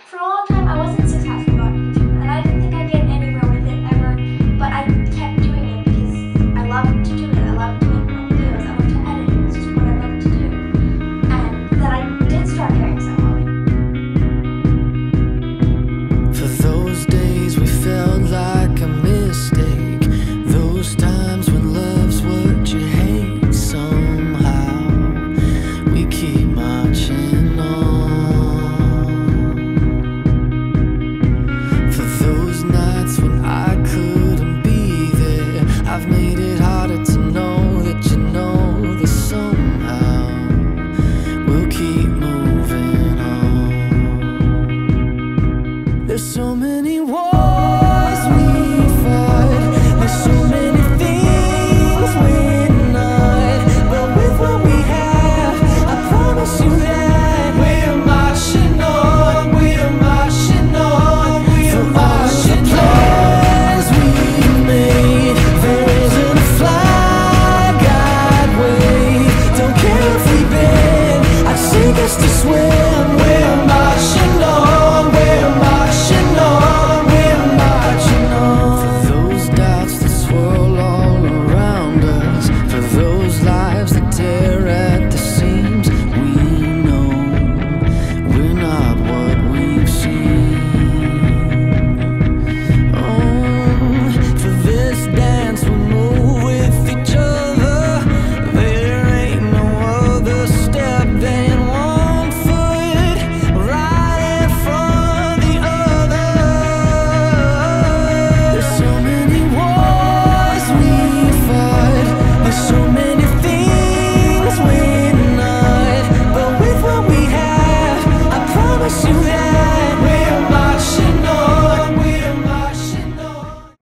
For a long time, I wasn't successful on YouTube, and I didn't think I'd get anywhere with it ever, but I kept doing it because I loved to do it. I loved to make my videos. I loved to edit. It was just what I loved to do. And then I did start caring someone. For those days we felt like a mistake, those times when love's what you hate, somehow we keep marching on. For those nights when I couldn't be there, I've made it harder to know that you know that somehow we'll keep moving on. There's so many